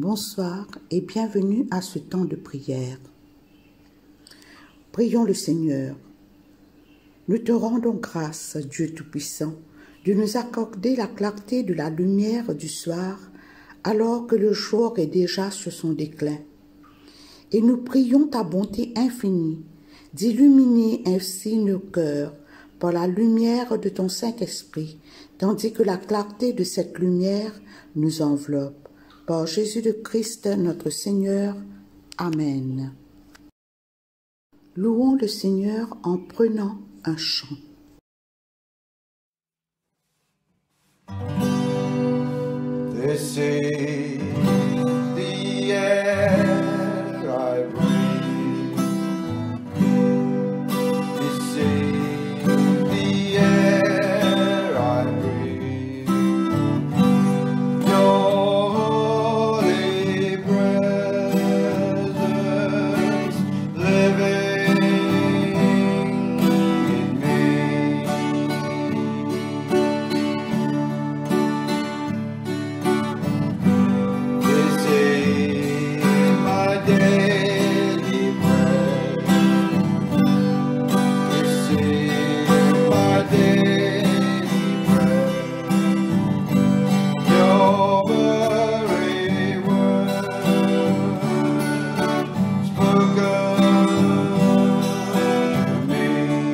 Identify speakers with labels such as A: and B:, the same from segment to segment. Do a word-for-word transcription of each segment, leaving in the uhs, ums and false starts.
A: Bonsoir et bienvenue à ce temps de prière. Prions le Seigneur. Nous te rendons grâce, Dieu Tout-Puissant, de nous accorder la clarté de la lumière du soir, alors que le jour est déjà sur son déclin. Et nous prions ta bonté infinie, d'illuminer ainsi nos cœurs par la lumière de ton Saint-Esprit, tandis que la clarté de cette lumière nous enveloppe. Par Jésus de Christ, notre Seigneur. Amen. Louons le Seigneur en prenant un chant.
B: This is the air I breathe. This is the air I breathe. Your holy presence living in me. This is my daily bread. This is my daily bread. Your very word spoken to me.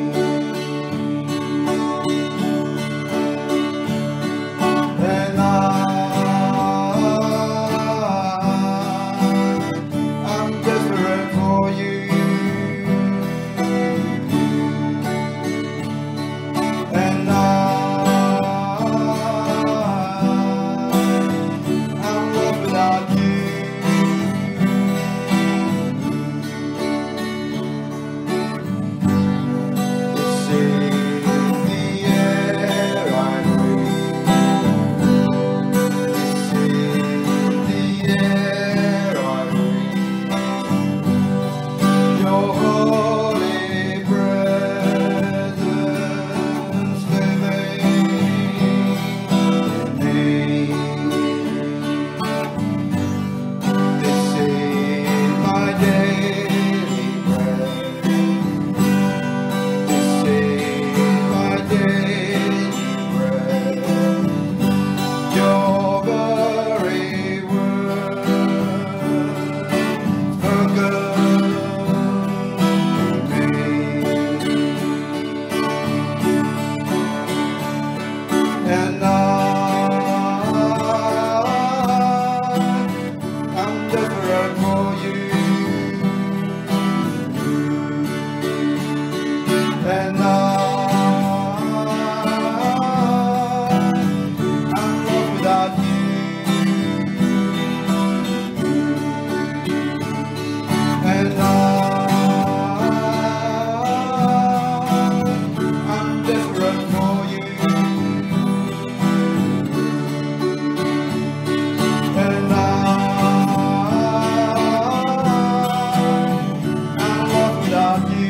B: And I, I'm desperate for you. And I, I'm lost without you. This is the air I breathe. This is the air I breathe. Your holy presence living in me. This is my daily bread. This is my daily bread. Your very word spoken to me. And I, I'm desperate for you. And I, I'm lost without you. And I, I'm desperate for you. And I, I'm lost without you.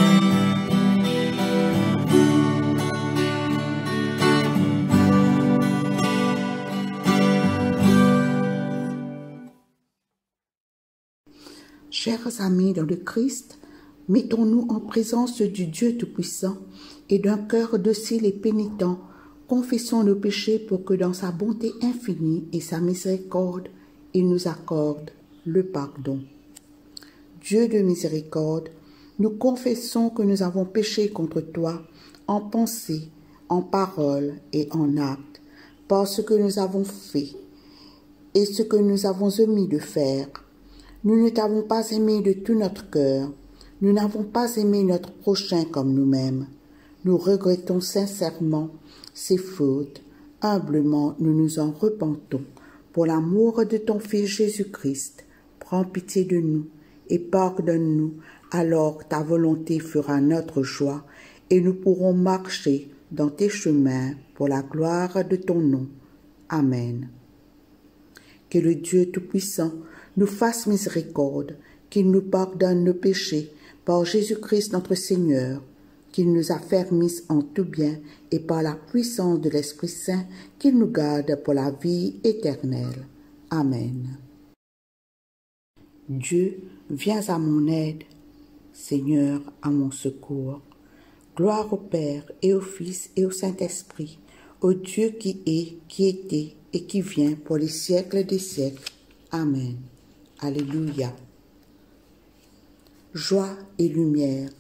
A: Chers amis dans le Christ, mettons-nous en présence du Dieu Tout-Puissant et d'un cœur docile et pénitent, confessons nos péchés pour que dans sa bonté infinie et sa miséricorde, il nous accorde le pardon. Dieu de miséricorde, nous confessons que nous avons péché contre toi en pensée, en parole et en acte, par ce que nous avons fait et ce que nous avons omis de faire. Nous ne t'avons pas aimé de tout notre cœur. Nous n'avons pas aimé notre prochain comme nous-mêmes. Nous regrettons sincèrement ces fautes. Humblement, nous nous en repentons. Pour l'amour de ton Fils Jésus-Christ, prends pitié de nous et pardonne-nous, alors ta volonté fera notre joie et nous pourrons marcher dans tes chemins pour la gloire de ton nom. Amen. Que le Dieu Tout-Puissant nous fasse miséricorde, qu'il nous pardonne nos péchés par Jésus-Christ notre Seigneur, qu'il nous affermisse en tout bien et par la puissance de l'Esprit Saint, qu'il nous garde pour la vie éternelle. Amen. Dieu, viens à mon aide. Seigneur, à mon secours. Gloire au Père et au Fils et au Saint-Esprit, au Dieu qui est, qui était et qui vient pour les siècles des siècles. Amen. Alléluia. Joie et lumière.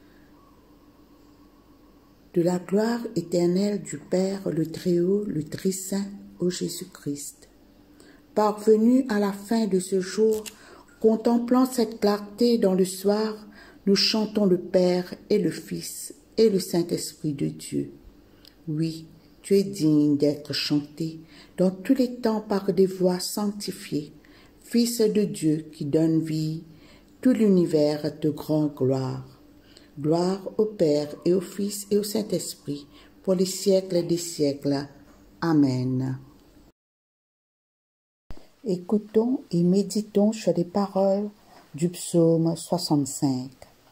A: De la gloire éternelle du Père, le Très-Haut, le Très-Saint, ô Jésus-Christ. Parvenus à la fin de ce jour, contemplant cette clarté dans le soir, nous chantons le Père et le Fils et le Saint-Esprit de Dieu. Oui, tu es digne d'être chanté dans tous les temps par des voix sanctifiées, Fils de Dieu qui donne vie, tout l'univers te rend gloire. Gloire au Père et au Fils et au Saint-Esprit, pour les siècles des siècles. Amen. Écoutons et méditons sur les paroles du psaume soixante-cinq.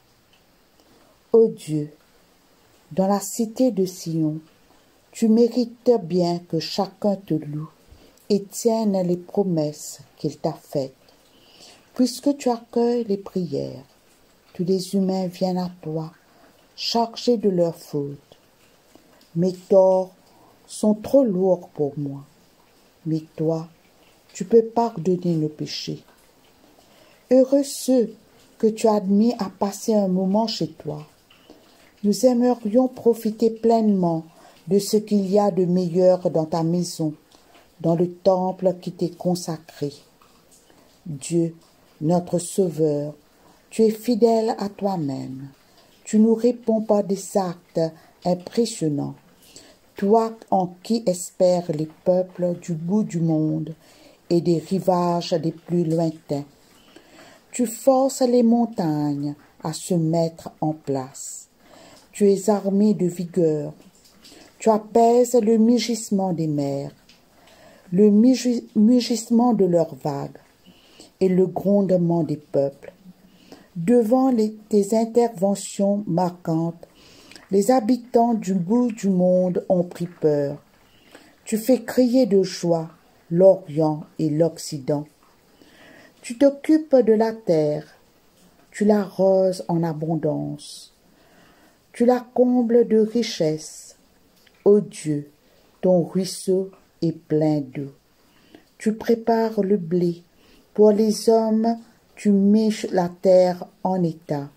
A: Ô Dieu, dans la cité de Sion, tu mérites bien que chacun te loue et tienne les promesses qu'il t'a faites. Puisque tu accueilles les prières, tous les humains viennent à toi, chargés de leurs fautes. Mes torts sont trop lourds pour moi, mais toi, tu peux pardonner nos péchés. Heureux ceux que tu as admis à passer un moment chez toi. Nous aimerions profiter pleinement de ce qu'il y a de meilleur dans ta maison, dans le temple qui t'est consacré. Dieu, notre Sauveur, tu es fidèle à toi-même. Tu nous réponds par des actes impressionnants. Toi en qui espèrent les peuples du bout du monde et des rivages des plus lointains. Tu forces les montagnes à se mettre en place. Tu es armé de vigueur. Tu apaises le mugissement des mers, le mugissement de leurs vagues et le grondement des peuples. Devant les, tes interventions marquantes, les habitants du bout du monde ont pris peur. Tu fais crier de joie l'Orient et l'Occident. Tu t'occupes de la terre, tu l'arroses en abondance, tu la combles de richesses. Ô Dieu, ton ruisseau est plein d'eau. Tu prépares le blé, pour les hommes, tu mets la terre en état.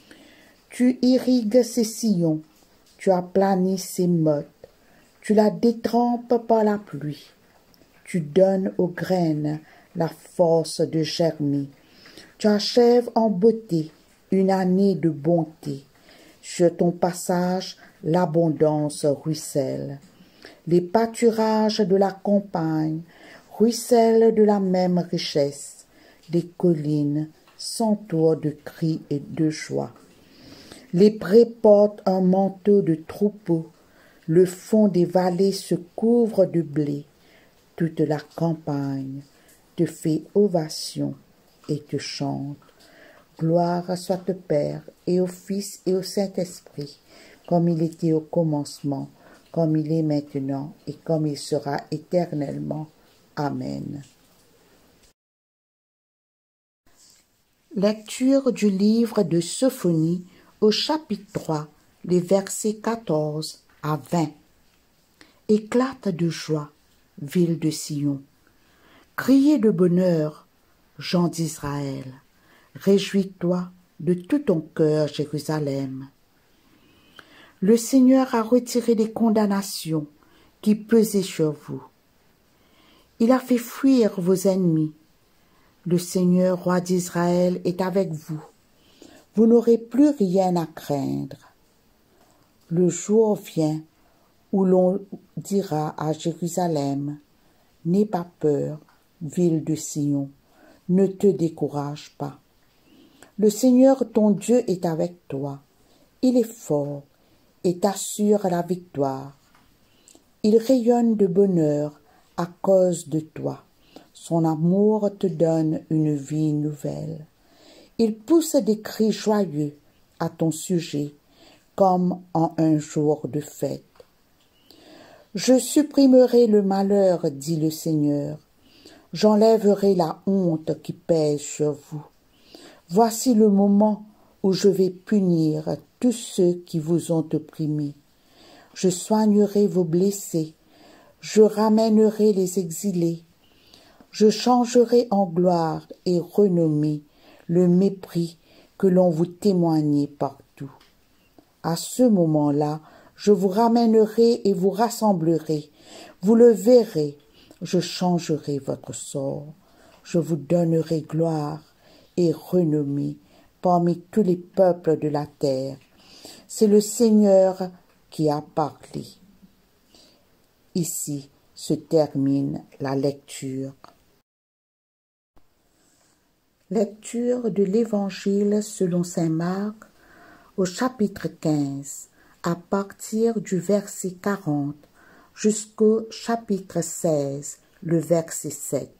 A: Tu irrigues ses sillons, tu aplanis ses mottes, tu la détrempes par la pluie. Tu donnes aux graines la force de germer. Tu achèves en beauté une année de bonté. Sur ton passage, l'abondance ruisselle. Les pâturages de la campagne ruissellent de la même richesse. Des collines s'entourent de cris et de joie. Les prés portent un manteau de troupeaux. Le fond des vallées se couvre de blé. Toute la campagne te fait ovation et te chante. Gloire soit au Père et au Fils et au Saint-Esprit, comme il était au commencement, comme il est maintenant et comme il sera éternellement. Amen. Lecture du livre de Sophonie au chapitre trois, les versets quatorze à vingt. Éclate de joie, ville de Sion. Criez de bonheur, gens d'Israël. Réjouis-toi de tout ton cœur, Jérusalem. Le Seigneur a retiré les condamnations qui pesaient sur vous. Il a fait fuir vos ennemis. Le Seigneur, roi d'Israël, est avec vous. Vous n'aurez plus rien à craindre. Le jour vient où l'on dira à Jérusalem, « N'aie pas peur, ville de Sion, ne te décourage pas. Le Seigneur ton Dieu est avec toi. Il est fort et t'assure la victoire. Il rayonne de bonheur à cause de toi. Son amour te donne une vie nouvelle. Il pousse des cris joyeux à ton sujet, comme en un jour de fête. Je supprimerai le malheur, dit le Seigneur. J'enlèverai la honte qui pèse sur vous. Voici le moment où je vais punir tous ceux qui vous ont opprimés. Je soignerai vos blessés, je ramènerai les exilés, je changerai en gloire et renommée le mépris que l'on vous témoignait partout. À ce moment-là, je vous ramènerai et vous rassemblerai. Vous le verrez, je changerai votre sort. Je vous donnerai gloire et renommée parmi tous les peuples de la terre. C'est le Seigneur qui a parlé. Ici se termine la lecture. Lecture de l'Évangile selon saint Marc au chapitre quinze, à partir du verset quarante jusqu'au chapitre seize, le verset sept.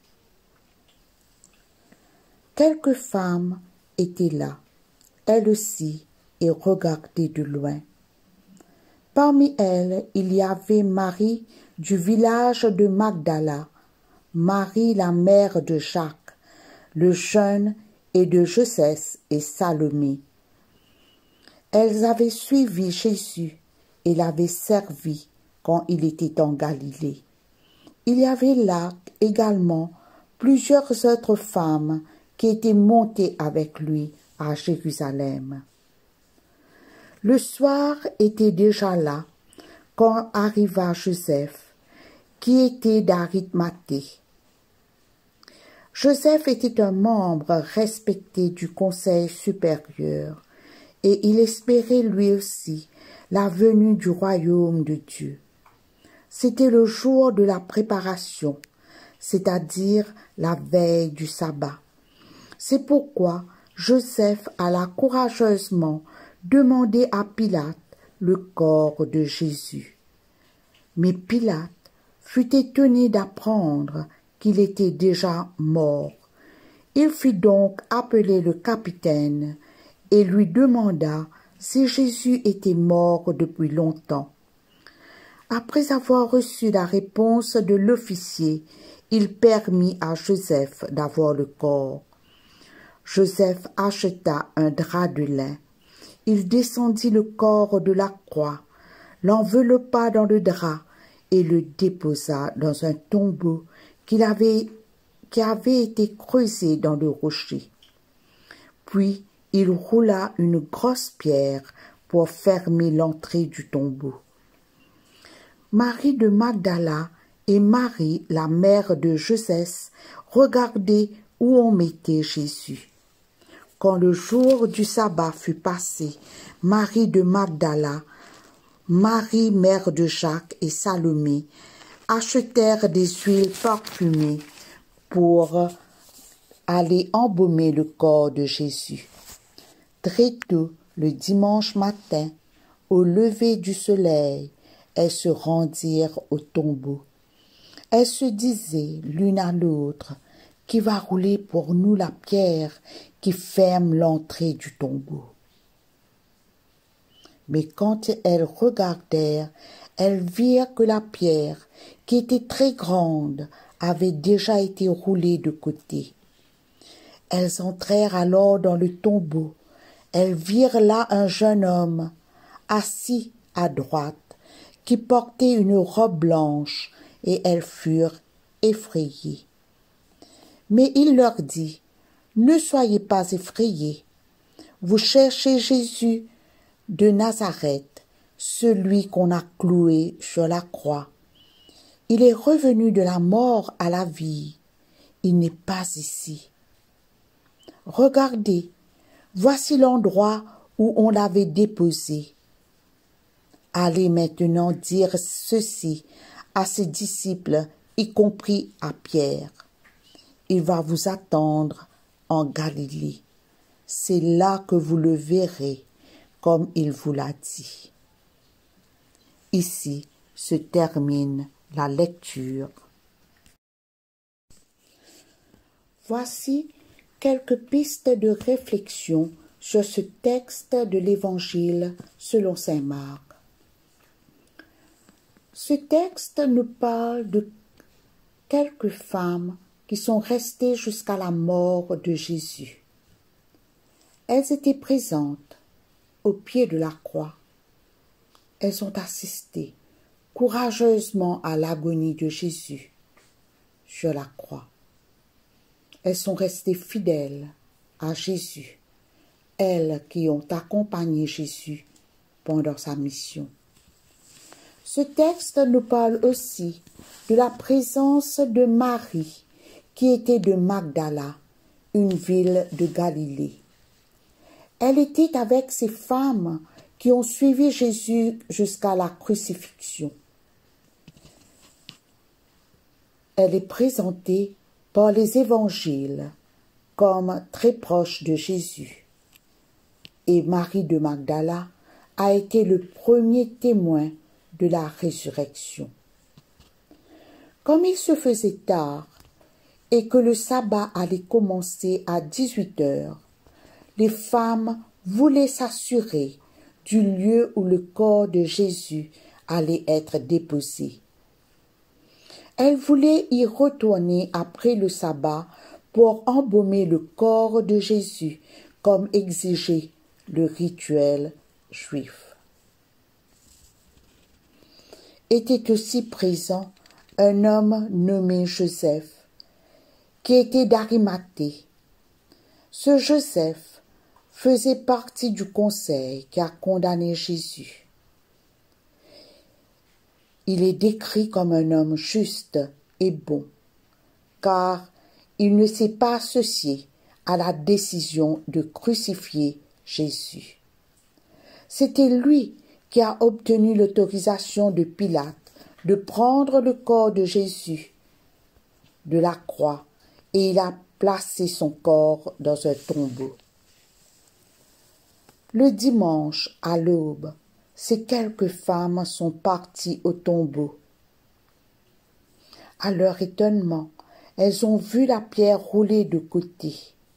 A: Quelques femmes étaient là, elles aussi, et regardaient de loin. Parmi elles, il y avait Marie du village de Magdala, Marie la mère de Jacques, le jeune, et de Joseph et Salomé. Elles avaient suivi Jésus et l'avaient servi quand il était en Galilée. Il y avait là également plusieurs autres femmes qui étaient montées avec lui à Jérusalem. Le soir était déjà là quand arriva Joseph, qui était d'Arimathée. Joseph était un membre respecté du Conseil supérieur, et il espérait lui aussi la venue du royaume de Dieu. C'était le jour de la préparation, c'est-à-dire la veille du sabbat. C'est pourquoi Joseph alla courageusement demander à Pilate le corps de Jésus. Mais Pilate fut étonné d'apprendre qu'il était déjà mort. Il fit donc appeler le capitaine et lui demanda si Jésus était mort depuis longtemps. Après avoir reçu la réponse de l'officier, il permit à Joseph d'avoir le corps. Joseph acheta un drap de lin. Il descendit le corps de la croix, l'enveloppa dans le drap et le déposa dans un tombeau qu'il avait, qui avait été creusé dans le rocher. Puis il roula une grosse pierre pour fermer l'entrée du tombeau. Marie de Magdala et Marie, la mère de Joseph, regardaient où on mettait Jésus. Quand le jour du sabbat fut passé, Marie de Magdala, Marie, mère de Jacques et Salomé, achetèrent des huiles parfumées pour aller embaumer le corps de Jésus. Très tôt, le dimanche matin, au lever du soleil, elles se rendirent au tombeau. Elles se disaient l'une à l'autre, « Qui va rouler pour nous la pierre qui ferme l'entrée du tombeau ?» Mais quand elles regardèrent, elles virent que la pierre, qui était très grande, avait déjà été roulée de côté. Elles entrèrent alors dans le tombeau. Elles virent là un jeune homme, assis à droite, qui portait une robe blanche, et elles furent effrayées. Mais il leur dit, « Ne soyez pas effrayés. Vous cherchez Jésus de Nazareth, celui qu'on a cloué sur la croix. Il est revenu de la mort à la vie. Il n'est pas ici. Regardez, voici l'endroit où on l'avait déposé. Allez maintenant dire ceci à ses disciples, y compris à Pierre. Il va vous attendre en Galilée. C'est là que vous le verrez, comme il vous l'a dit. » Ici se termine la lecture. Voici quelques pistes de réflexion sur ce texte de l'Évangile selon saint Marc. Ce texte nous parle de quelques femmes qui sont restées jusqu'à la mort de Jésus. Elles étaient présentes au pied de la croix. Elles ont assisté courageusement à l'agonie de Jésus sur la croix. Elles sont restées fidèles à Jésus, elles qui ont accompagné Jésus pendant sa mission. Ce texte nous parle aussi de la présence de Marie, qui était de Magdala, une ville de Galilée. Elle était avec ces femmes qui ont suivi Jésus jusqu'à la crucifixion. Elle est présentée par les évangiles comme très proche de Jésus. Et Marie de Magdala a été le premier témoin de la résurrection. Comme il se faisait tard et que le sabbat allait commencer à dix-huit heures, les femmes voulaient s'assurer du lieu où le corps de Jésus allait être déposé. Elles voulaient y retourner après le sabbat pour embaumer le corps de Jésus comme exigeait le rituel juif. Était aussi présent un homme nommé Joseph, qui était d'Arimathée. Ce Joseph faisait partie du conseil qui a condamné Jésus. Il est décrit comme un homme juste et bon, car il ne s'est pas associé à la décision de crucifier Jésus. C'était lui qui a obtenu l'autorisation de Pilate de prendre le corps de Jésus de la croix et il a placé son corps dans un tombeau. Le dimanche, à l'aube, ces quelques femmes sont parties au tombeau. À leur étonnement, elles ont vu la pierre rouler de côté.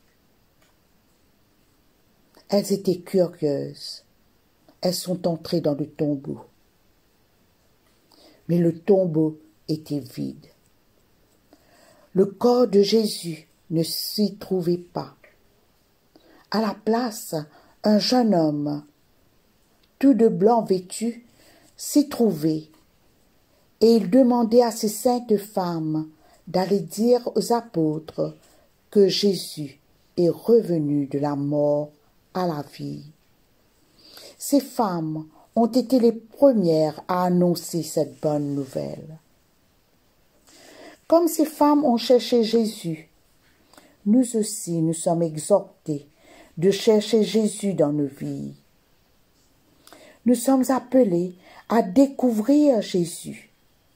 A: Elles étaient curieuses. Elles sont entrées dans le tombeau. Mais le tombeau était vide. Le corps de Jésus ne s'y trouvait pas. À la place, un jeune homme, tout de blanc vêtu, s'y trouvait, et il demandait à ces saintes femmes d'aller dire aux apôtres que Jésus est revenu de la mort à la vie. Ces femmes ont été les premières à annoncer cette bonne nouvelle. Comme ces femmes ont cherché Jésus, nous aussi nous sommes exhortés de chercher Jésus dans nos vies. Nous sommes appelés à découvrir Jésus,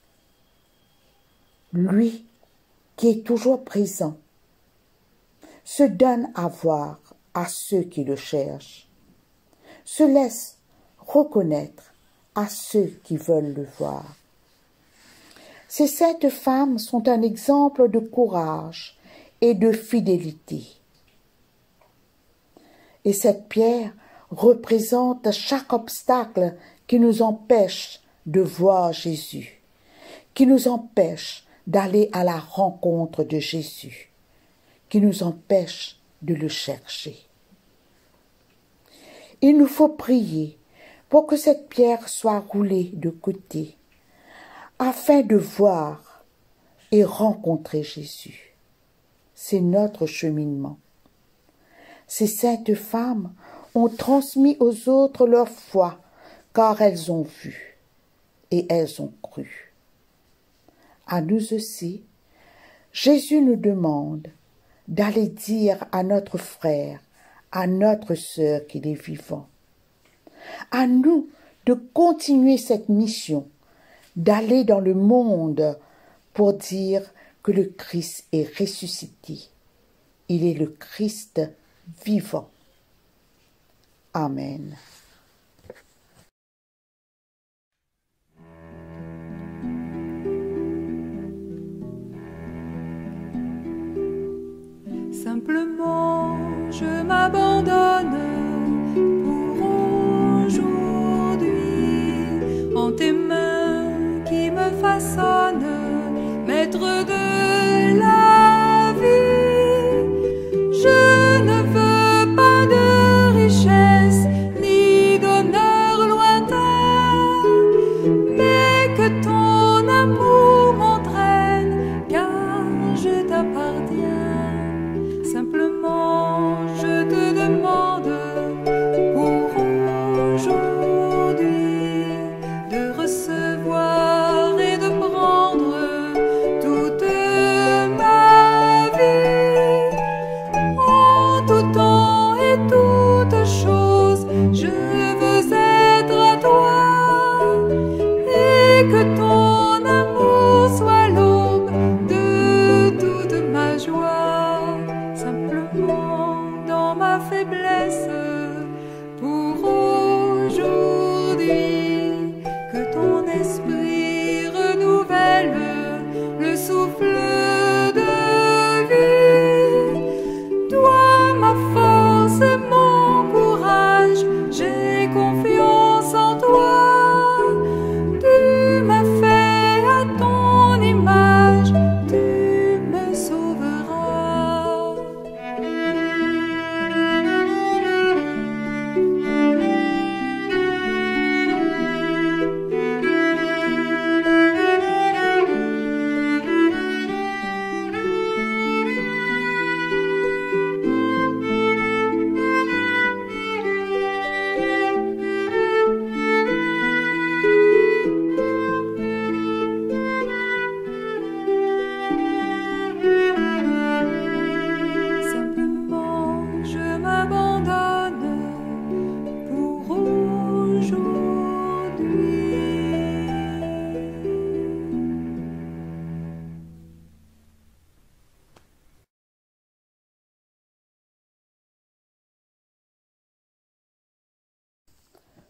A: lui qui est toujours présent, se donne à voir à ceux qui le cherchent, se laisse reconnaître à ceux qui veulent le voir. Ces sept femmes sont un exemple de courage et de fidélité. Et cette pierre représente chaque obstacle qui nous empêche de voir Jésus, qui nous empêche d'aller à la rencontre de Jésus, qui nous empêche de le chercher. Il nous faut prier pour que cette pierre soit roulée de côté, afin de voir et rencontrer Jésus. C'est notre cheminement. Ces saintes femmes ont transmis aux autres leur foi, car elles ont vu et elles ont cru. À nous aussi, Jésus nous demande d'aller dire à notre frère, à notre sœur qu'il est vivant. À nous de continuer cette mission, d'aller dans le monde pour dire que le Christ est ressuscité. Il est le Christ vivant. Amen.
C: Simplement, je m'abandonne pour aujourd'hui en tes mains qui me façonnent, maître de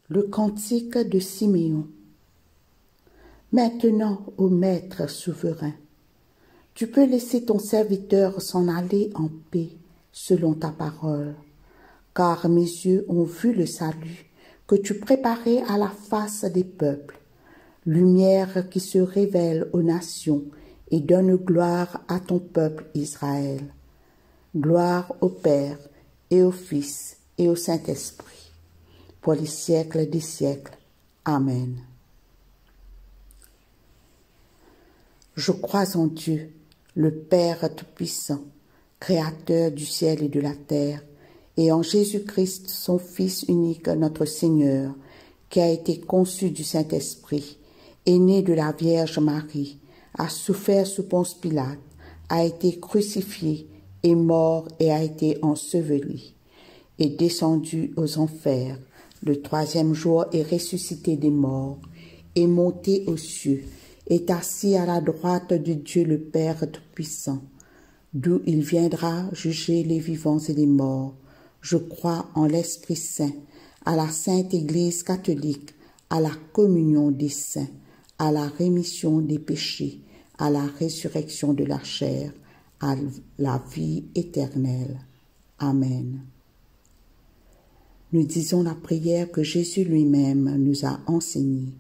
A: Le cantique de Siméon. Maintenant, ô Maître souverain, tu peux laisser ton serviteur s'en aller en paix selon ta parole, car mes yeux ont vu le salut que tu préparais à la face des peuples, lumière qui se révèle aux nations et donne gloire à ton peuple Israël. Gloire au Père et au Fils et au Saint-Esprit, pour les siècles des siècles. Amen. Je crois en Dieu, le Père Tout-Puissant, Créateur du ciel et de la terre, et en Jésus-Christ, son Fils unique, notre Seigneur, qui a été conçu du Saint-Esprit, est né de la Vierge Marie, a souffert sous Ponce Pilate, a été crucifié, est mort et a été enseveli, est descendu aux enfers. Le troisième jour est ressuscité des morts, est monté aux cieux, est assis à la droite de Dieu le Père Tout-Puissant, d'où il viendra juger les vivants et les morts. Je crois en l'Esprit Saint, à la Sainte Église catholique, à la communion des saints, à la rémission des péchés, à la résurrection de la chair, à la vie éternelle. Amen. Nous disons la prière que Jésus lui-même nous a enseignée.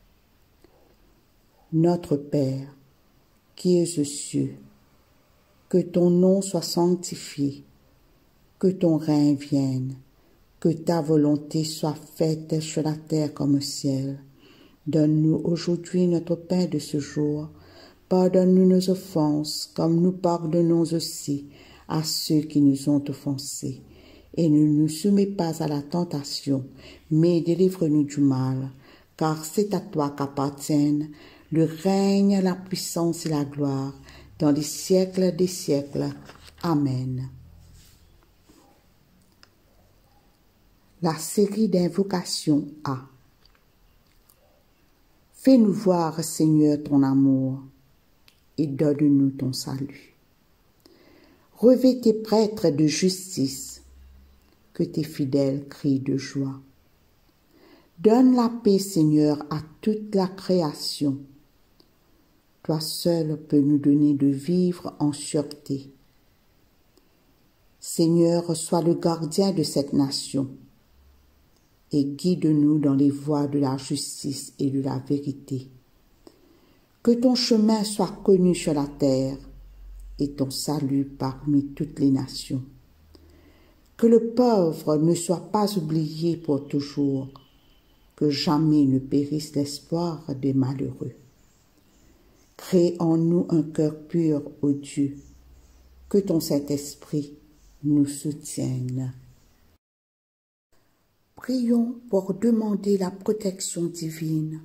A: Notre Père, qui es aux cieux, que ton nom soit sanctifié, que ton règne vienne, que ta volonté soit faite sur la terre comme au ciel. Donne-nous aujourd'hui notre pain de ce jour. Pardonne-nous nos offenses, comme nous pardonnons aussi à ceux qui nous ont offensés. Et ne nous soumets pas à la tentation, mais délivre-nous du mal, car c'est à toi qu'appartiennent le règne, la puissance et la gloire, dans les siècles des siècles. Amen. La série d'invocations A. Fais-nous voir, Seigneur, ton amour, et donne-nous ton salut. Revêt tes prêtres de justice, que tes fidèles crient de joie. Donne la paix, Seigneur, à toute la création. Toi seul peux nous donner de vivre en sûreté. Seigneur, sois le gardien de cette nation et guide-nous dans les voies de la justice et de la vérité. Que ton chemin soit connu sur la terre et ton salut parmi toutes les nations. Que le pauvre ne soit pas oublié pour toujours, que jamais ne périsse l'espoir des malheureux. Crée en nous un cœur pur, ô Dieu, que ton Saint-Esprit nous soutienne. Prions pour demander la protection divine.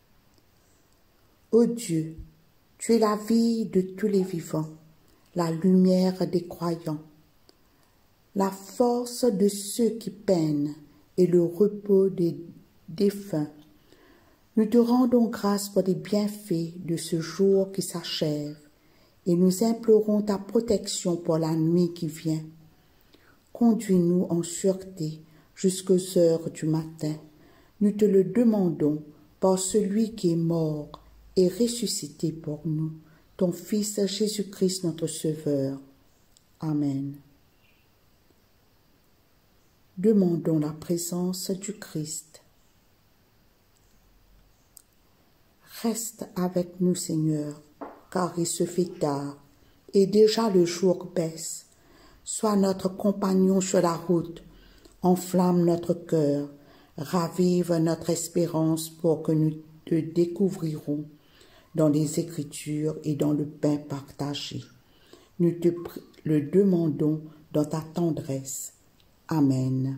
A: Ô Dieu, tu es la vie de tous les vivants, la lumière des croyants, la force de ceux qui peinent et le repos des défunts. Nous te rendons grâce pour les bienfaits de ce jour qui s'achève et nous implorons ta protection pour la nuit qui vient. Conduis-nous en sûreté jusqu'aux heures du matin. Nous te le demandons par celui qui est mort et ressuscité pour nous, ton Fils Jésus-Christ notre Sauveur. Amen. Demandons la présence du Christ. Reste avec nous, Seigneur, car il se fait tard, et déjà le jour baisse. Sois notre compagnon sur la route, enflamme notre cœur, ravive notre espérance pour que nous te découvrirons dans les Écritures et dans le pain partagé. Nous te le demandons dans ta tendresse. Amen.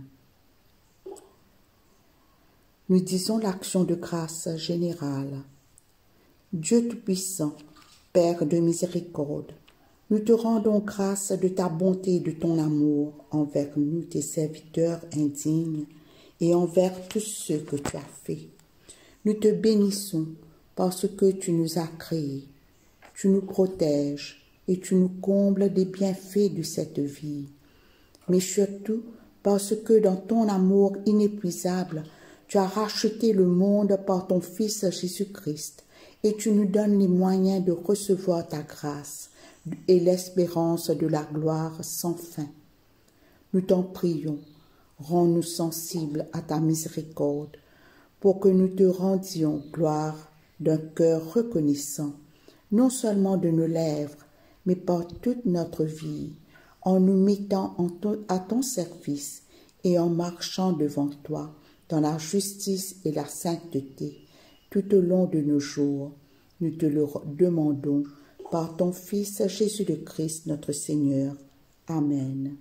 A: Nous disons l'action de grâce générale. Dieu Tout-Puissant, Père de miséricorde, nous te rendons grâce de ta bonté et de ton amour envers nous, tes serviteurs indignes, et envers tous ceux que tu as faits. Nous te bénissons parce que tu nous as créés, tu nous protèges et tu nous combles des bienfaits de cette vie. Mais surtout parce que dans ton amour inépuisable, Tu as racheté le monde par ton Fils Jésus-Christ et tu nous donnes les moyens de recevoir ta grâce et l'espérance de la gloire sans fin. Nous t'en prions, rends-nous sensibles à ta miséricorde pour que nous te rendions gloire d'un cœur reconnaissant, non seulement de nos lèvres, mais par toute notre vie, en nous mettant en ton, à ton service et en marchant devant toi dans la justice et la sainteté tout au long de nos jours. Nous te le demandons par ton Fils Jésus le Christ, notre Seigneur. Amen.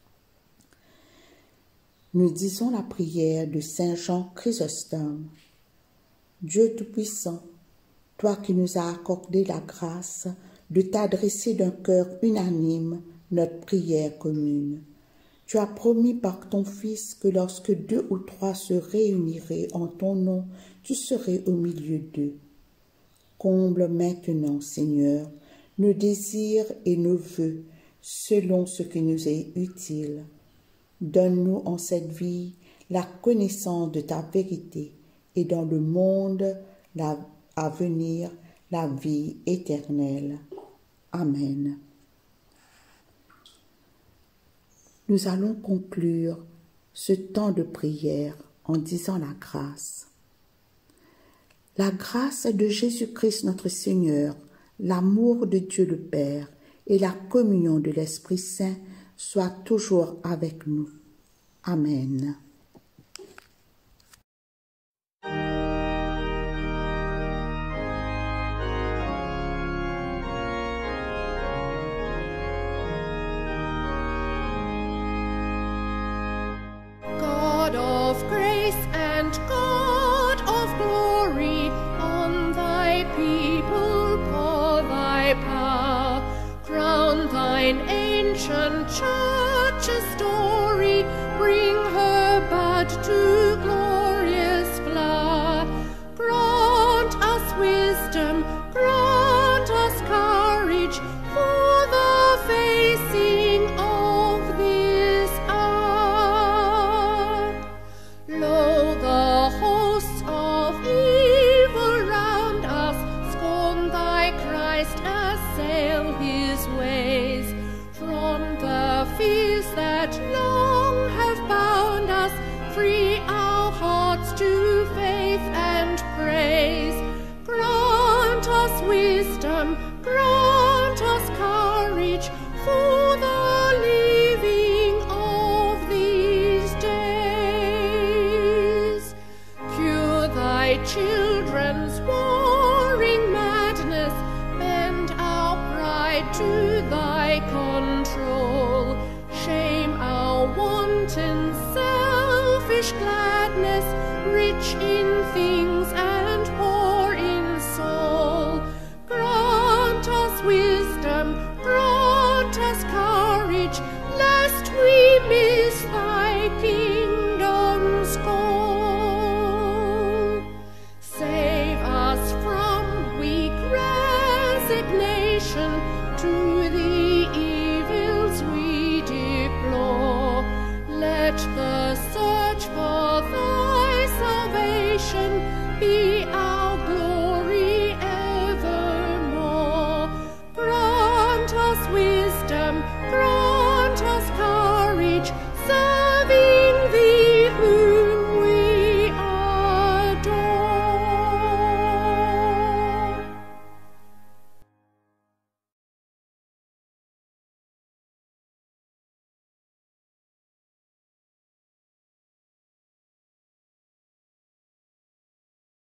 A: Nous disons la prière de Saint Jean Chrysostome. Dieu Tout-Puissant, toi qui nous as accordé la grâce de t'adresser d'un cœur unanime notre prière commune, tu as promis par ton Fils que lorsque deux ou trois se réuniraient en ton nom, tu serais au milieu d'eux. Comble maintenant, Seigneur, nos désirs et nos vœux selon ce qui nous est utile. Donne-nous en cette vie la connaissance de ta vérité et dans le monde la, à venir la vie éternelle. Amen. Nous allons conclure ce temps de prière en disant la grâce. La grâce de Jésus-Christ notre Seigneur, l'amour de Dieu le Père et la communion de l'Esprit Saint soient toujours avec nous. Amen.
D: God of grace and God of glory, on thy people pour thy power, crown thine ancient church's story, bring her bud to glorious flower. Grant us wisdom, grant us courage for the facing of this hour. Lo, the hosts of evil round us scorn thy Christ, assail his ways. From the fears that long have bound us, free our hearts to faith and praise. Grant us wisdom, grant us courage for the living of these days. Cure thy children's warring madness, bend our pride to thy control. Shame our wanton selfish gladness, rich in things and poor in soul. Grant us wisdom, grant us courage, lest we miss thy kingdom's goal. Save us from weak resignation to the evils we deplore. Let the search for thy salvation be our glory evermore. Grant us wisdom, grant